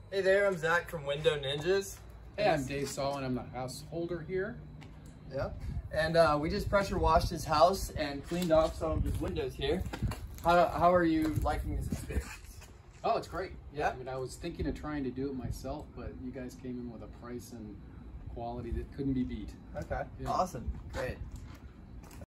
Hey there, I'm Zach from Window Ninjas. Hey, I'm Dave Saul, and I'm the householder here. Yeah. And we just pressure washed his house and cleaned off some of his windows here. How are you liking this experience? Oh, it's great. Yeah. I mean, I was thinking of trying to do it myself, but you guys came in with a price and quality that couldn't be beat. Okay. Yeah. Awesome. Great.